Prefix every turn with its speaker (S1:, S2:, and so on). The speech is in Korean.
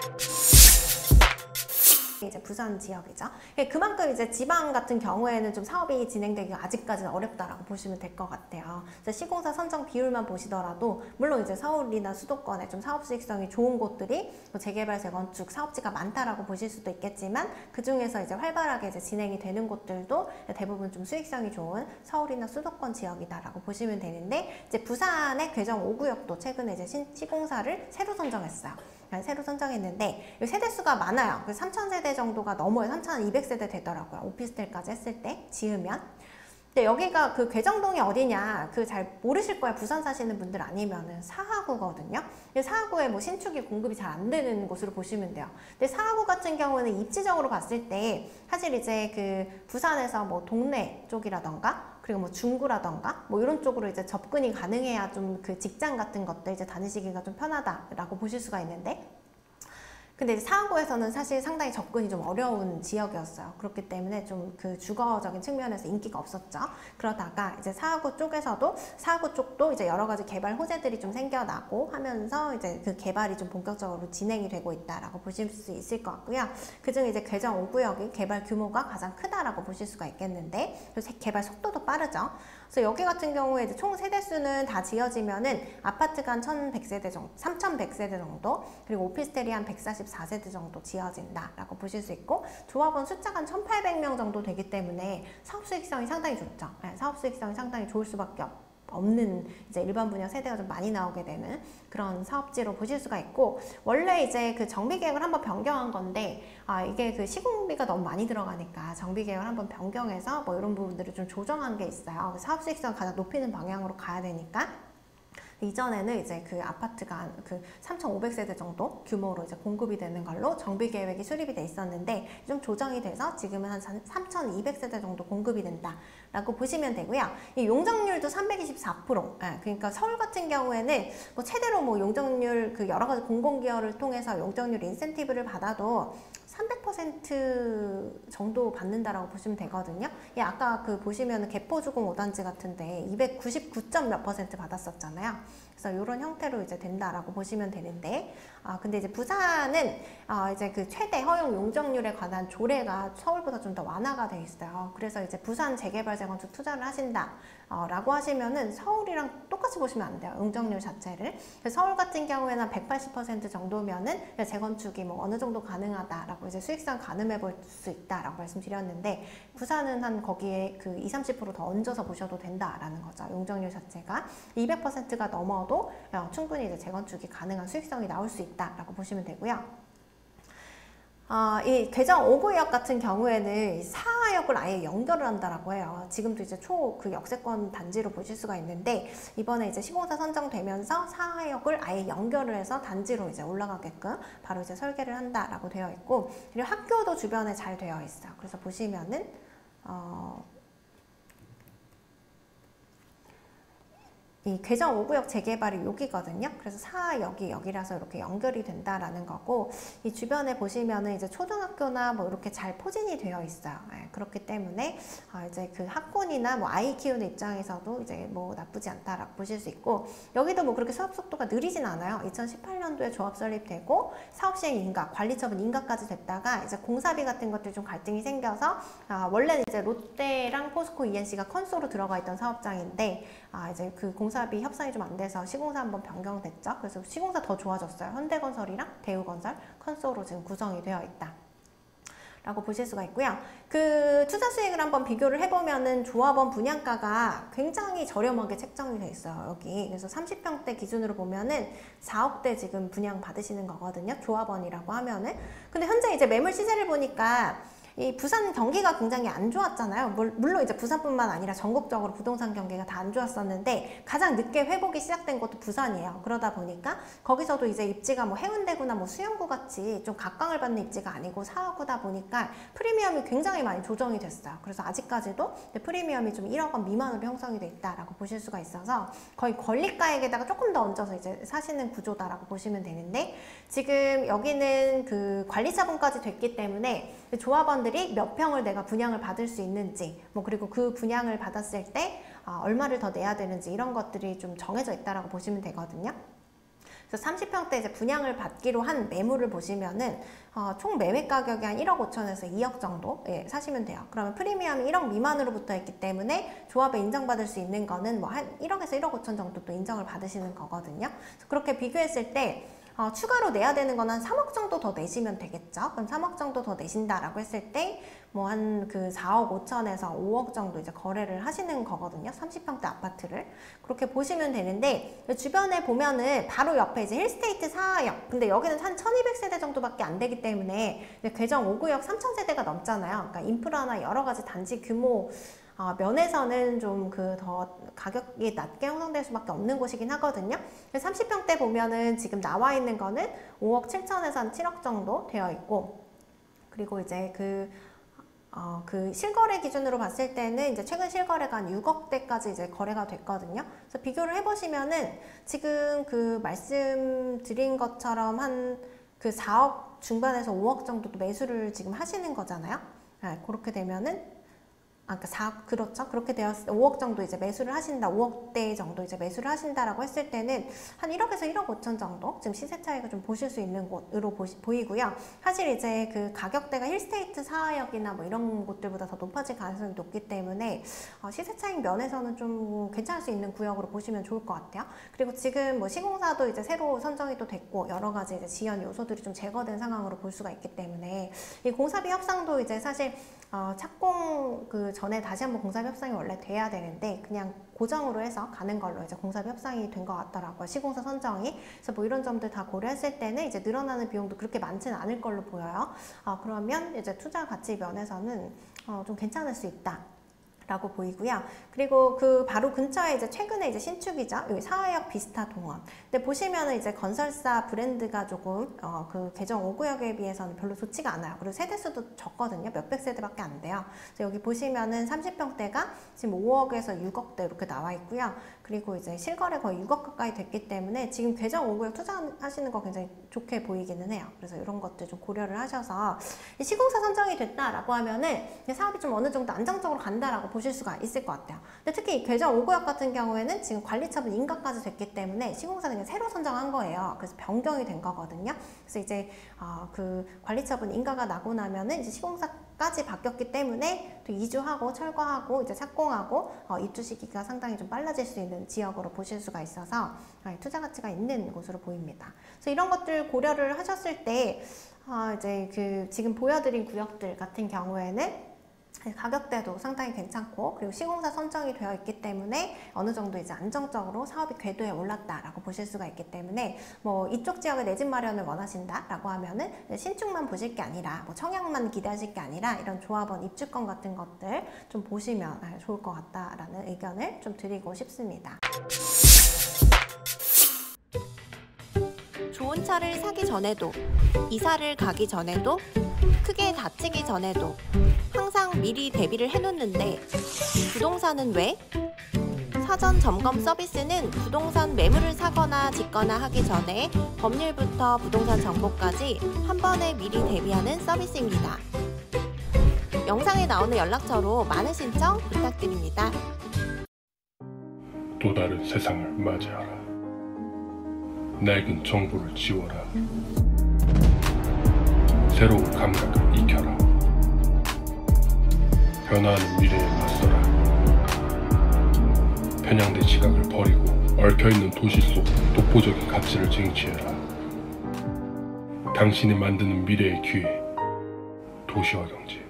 S1: 이제 부산 지역이죠. 그만큼 이제 지방 같은 경우에는 좀 사업이 진행되기가 아직까지는 어렵다라고 보시면 될 것 같아요. 시공사 선정 비율만 보시더라도 물론 이제 서울이나 수도권에 좀 사업 수익성이 좋은 곳들이 재개발, 재건축 사업지가 많다라고 보실 수도 있겠지만 그 중에서 이제 활발하게 이제 진행이 되는 곳들도 대부분 좀 수익성이 좋은 서울이나 수도권 지역이다라고 보시면 되는데 이제 부산의 괴정 5구역도 최근에 이제 시공사를 새로 선정했어요. 새로 선정했는데 세대수가 많아요. 3,000세대 정도가 넘어요. 3,200세대 되더라고요. 오피스텔까지 했을 때 지으면. 근데 여기가 그 괴정동이 어디냐 잘 모르실 거예요. 부산 사시는 분들 아니면은 사하구거든요. 사하구에 뭐 신축이 공급이 잘 안 되는 곳으로 보시면 돼요. 근데 사하구 같은 경우는 입지적으로 봤을 때 사실 이제 그 부산에서 뭐 동래 쪽이라던가 그리고 뭐 중구라던가 뭐 이런 쪽으로 이제 접근이 가능해야 좀 그 직장 같은 것들 이제 다니시기가 좀 편하다라고 보실 수가 있는데 근데 이제 사하구에서는 사실 상당히 접근이 좀 어려운 지역이었어요. 그렇기 때문에 좀 그 주거적인 측면에서 인기가 없었죠. 그러다가 이제 사하구 쪽도 이제 여러 가지 개발 호재들이 좀 생겨나고 하면서 이제 그 개발이 좀 본격적으로 진행이 되고 있다라고 보실 수 있을 것 같고요. 그중에 이제 괴정 5구역이 개발 규모가 가장 크다라고 보실 수가 있겠는데 개발 속도도 빠르죠. 그래서 여기 같은 경우에 이제 총 세대수는 다 지어지면은 아파트가 한 1,100세대 정도, 3,100세대 정도, 그리고 오피스텔이 한 144세대 정도 지어진다라고 보실 수 있고 조합원 숫자가 한 1,800명 정도 되기 때문에 사업 수익성이 상당히 좋죠. 사업 수익성이 상당히 좋을 수밖에 없는 이제 일반 분양 세대가 좀 많이 나오게 되는 그런 사업지로 보실 수가 있고 원래 이제 그 정비 계획을 한번 변경한 건데 이게 그 시공비가 너무 많이 들어가니까 정비 계획을 한번 변경해서 뭐 이런 부분들을 좀 조정한 게 있어요. 사업 수익성을 가장 높이는 방향으로 가야 되니까 이전에는 이제 그 아파트가 그 3,500세대 정도 규모로 이제 공급이 되는 걸로 정비 계획이 수립이 돼 있었는데 좀 조정이 돼서 지금은 한 3,200세대 정도 공급이 된다라고 보시면 되고요. 이 용적률도 324%. 그러니까 서울 같은 경우에는 뭐 최대로 뭐 용적률 그 여러 가지 공공기여를 통해서 용적률 인센티브를 받아도 300% 정도 받는다라고 보시면 되거든요. 아까 그 보시면 개포주공 5단지 같은데 299점 몇 % 받았었잖아요. 그래서 이런 형태로 이제 된다라고 보시면 되는데, 근데 이제 부산은 이제 그 최대 허용 용적률에 관한 조례가 서울보다 좀 더 완화가 돼 있어요. 그래서 이제 부산 재개발 재건축 투자를 하신다. 라고 하시면은 서울이랑 똑같이 보시면 안 돼요. 용적률 자체를. 서울 같은 경우에는 180% 정도면은 재건축이 뭐 어느 정도 가능하다라고 이제 수익성 가늠해 볼 수 있다라고 말씀드렸는데 부산은 한 거기에 그 20-30% 더 얹어서 보셔도 된다라는 거죠. 용적률 자체가 200%가 넘어도 충분히 이제 재건축이 가능한 수익성이 나올 수 있다라고 보시면 되고요. 이 괴정 5구역 같은 경우에는 사하역을 아예 연결을 한다라고 해요. 지금도 이제 그 역세권 단지로 보실 수가 있는데 이번에 이제 시공사 선정되면서 사하역을 아예 연결을 해서 단지로 이제 올라가게끔 바로 이제 설계를 한다라고 되어 있고 그리고 학교도 주변에 잘 되어 있어요. 그래서 보시면은 이 괴정 5구역 재개발이 여기거든요. 그래서 사역이 여기라서 이렇게 연결이 된다라는 거고 이 주변에 보시면은 이제 초등학교나 뭐 이렇게 잘 포진이 되어 있어요. 그렇기 때문에 이제 그 학군이나 뭐 아이 키우는 입장에서도 이제 뭐 나쁘지 않다라고 보실 수 있고 여기도 뭐 그렇게 수업 속도가 느리진 않아요. 2018년도에 조합 설립되고 사업 시행 인가, 관리 처분 인가까지 됐다가 이제 공사비 같은 것들 좀 갈등이 생겨서 원래는 이제 롯데랑 포스코 ENC가 컨소로 들어가 있던 사업장인데 이제 그 공사비 협상이 좀 안 돼서 시공사 한번 변경됐죠. 그래서 시공사 더 좋아졌어요. 현대건설이랑 대우건설 컨소로 지금 구성이 되어 있다. 라고 보실 수가 있고요. 그 투자 수익을 한번 비교를 해보면은 조합원 분양가가 굉장히 저렴하게 책정이 돼 있어요. 여기. 그래서 30평대 기준으로 보면은 4억대 지금 분양 받으시는 거거든요. 조합원이라고 하면은. 근데 현재 이제 매물 시세를 보니까 이 부산 경기가 굉장히 안 좋았잖아요. 물론 이제 부산뿐만 아니라 전국적으로 부동산 경기가 다 안 좋았었는데 가장 늦게 회복이 시작된 것도 부산이에요. 그러다 보니까 거기서도 이제 입지가 뭐 해운대구나 뭐 수영구 같이 좀 각광을 받는 입지가 아니고 사하구다 보니까 프리미엄이 굉장히 많이 조정이 됐어요. 그래서 아직까지도 프리미엄이 좀 1억 원 미만으로 형성이 돼 있다라고 보실 수가 있어서 거의 권리가액에다가 조금 더 얹어서 이제 사시는 구조다라고 보시면 되는데 지금 여기는 그 관리자분까지 됐기 때문에 조합원들이 몇 평을 내가 분양을 받을 수 있는지 뭐 그리고 그 분양을 받았을 때 얼마를 더 내야 되는지 이런 것들이 좀 정해져 있다라고 보시면 되거든요. 그래서 30평대 이제 분양을 받기로 한 매물을 보시면은 총 매매 가격이 한 1억 5천에서 2억 정도 사시면 돼요. 그러면 프리미엄이 1억 미만으로 붙어 있기 때문에 조합에 인정받을 수 있는 거는 뭐 한 1억에서 1억 5천 정도 또 인정을 받으시는 거거든요. 그래서 그렇게 비교했을 때 추가로 내야 되는 건 한 3억 정도 더 내시면 되겠죠. 그럼 3억 정도 더 내신다라고 했을 때 뭐 한 그 4억 5천에서 5억 정도 이제 거래를 하시는 거거든요. 30평대 아파트를. 그렇게 보시면 되는데 주변에 보면은 바로 옆에 이제 힐스테이트 4역. 근데 여기는 한 1200세대 정도밖에 안 되기 때문에 괴정 5구역 3000세대가 넘잖아요. 그러니까 인프라나 여러 가지 단지 규모 면에서는 좀 더 가격이 낮게 형성될 수밖에 없는 곳이긴 하거든요. 30평대 보면은 지금 나와 있는 거는 5억 7천에서 한 7억 정도 되어 있고, 그리고 이제 그 실거래 기준으로 봤을 때는 이제 최근 실거래가 한 6억대까지 이제 거래가 됐거든요. 그래서 비교를 해보시면은 지금 그 말씀드린 것처럼 한 그 4억 중반에서 5억 정도 매수를 지금 하시는 거잖아요. 그렇게 되면은 그렇죠. 그렇게 되었을 때 5억 정도 이제 매수를 하신다, 5억대 정도 이제 매수를 하신다라고 했을 때는 한 1억에서 1억 5천 정도 지금 시세 차이가 좀 보실 수 있는 곳으로 보이고요. 사실 이제 그 가격대가 힐스테이트 4역이나 뭐 이런 곳들보다 더 높아질 가능성이 높기 때문에 시세 차익 면에서는 좀 괜찮을 수 있는 구역으로 보시면 좋을 것 같아요. 그리고 지금 뭐 시공사도 이제 새로 선정이 또 됐고 여러 가지 이제 지연 요소들이 좀 제거된 상황으로 볼 수가 있기 때문에 이 공사비 협상도 이제 사실 착공 그 전에 다시 한번 공사비 협상이 원래 돼야 되는데 그냥 고정으로 해서 가는 걸로 이제 공사비 협상이 된 것 같더라고요. 시공사 선정이. 그래서 뭐 이런 점들 다 고려했을 때는 이제 늘어나는 비용도 그렇게 많지는 않을 걸로 보여요. 그러면 이제 투자 가치 면에서는 좀 괜찮을 수 있다 라고 보이고요. 그리고 그 바로 근처에 이제 최근에 이제 신축이죠. 여기 사하역 비스타 동원. 근데 보시면은 이제 건설사 브랜드가 조금 그 괴정 5구역에 비해서는 별로 좋지가 않아요. 그리고 세대수도 적거든요. 몇백 세대밖에 안 돼요. 그래서 여기 보시면은 30평대가 지금 5억에서 6억대 이렇게 나와 있고요. 그리고 이제 실거래 거의 6억 가까이 됐기 때문에 지금 괴정 5구역 투자하시는 거 굉장히 좋게 보이기는 해요. 그래서 이런 것들 좀 고려를 하셔서 시공사 선정이 됐다라고 하면은 사업이 좀 어느 정도 안정적으로 간다라고 보실 수가 있을 것 같아요. 근데 특히 괴정 5구역 같은 경우에는 지금 관리처분 인가까지 됐기 때문에 시공사는 그냥 새로 선정한 거예요. 그래서 변경이 된 거거든요. 그래서 이제 그 관리처분 인가가 나고 나면은 이제 시공사까지 바뀌었기 때문에 또 이주하고 철거하고 이제 착공하고 입주 시기가 상당히 좀 빨라질 수 있는 지역으로 보실 수가 있어서 투자 가치가 있는 곳으로 보입니다. 그래서 이런 것들 고려를 하셨을 때 이제 그 지금 보여드린 구역들 같은 경우에는 가격대도 상당히 괜찮고 그리고 시공사 선정이 되어 있기 때문에 어느 정도 이제 안정적으로 사업이 궤도에 올랐다라고 보실 수가 있기 때문에 뭐 이쪽 지역에 내 집 마련을 원하신다라고 하면은 신축만 보실 게 아니라 뭐 청약만 기대하실 게 아니라 이런 조합원 입주권 같은 것들 좀 보시면 좋을 것 같다라는 의견을 좀 드리고 싶습니다.
S2: 좋은 차를 사기 전에도, 이사를 가기 전에도, 크게 다치기 전에도 항상 미리 대비를 해놓는데 부동산은 왜? 사전 점검 서비스는 부동산 매물을 사거나 짓거나 하기 전에 법률부터 부동산 정보까지 한 번에 미리 대비하는 서비스입니다. 영상에 나오는 연락처로 많은 신청 부탁드립니다.
S3: 또 다른 세상을 맞이하라. 낡은 정보를 지워라. 새로운 감각을 익혀라. 변화하는 미래에 맞서라. 편향된 시각을 버리고 얽혀있는 도시 속 독보적인 가치를 쟁취해라. 당신이 만드는 미래의 기회, 도시화 경제.